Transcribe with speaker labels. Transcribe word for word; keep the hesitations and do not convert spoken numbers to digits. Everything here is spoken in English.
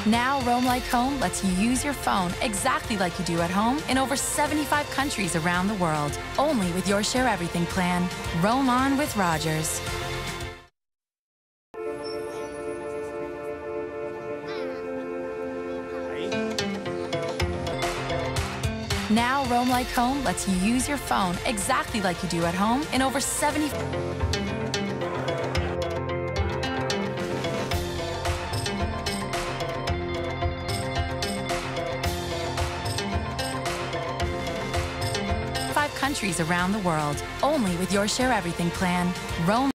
Speaker 1: Now, Roam Like Home lets you use your phone exactly like you do at home in over seventy-five countries around the world. Only with your Share Everything plan. Roam on with Rogers. Now, Roam Like Home lets you use your phone exactly like you do at home in over seventy... countries around the world, only with your Share Everything plan. Roam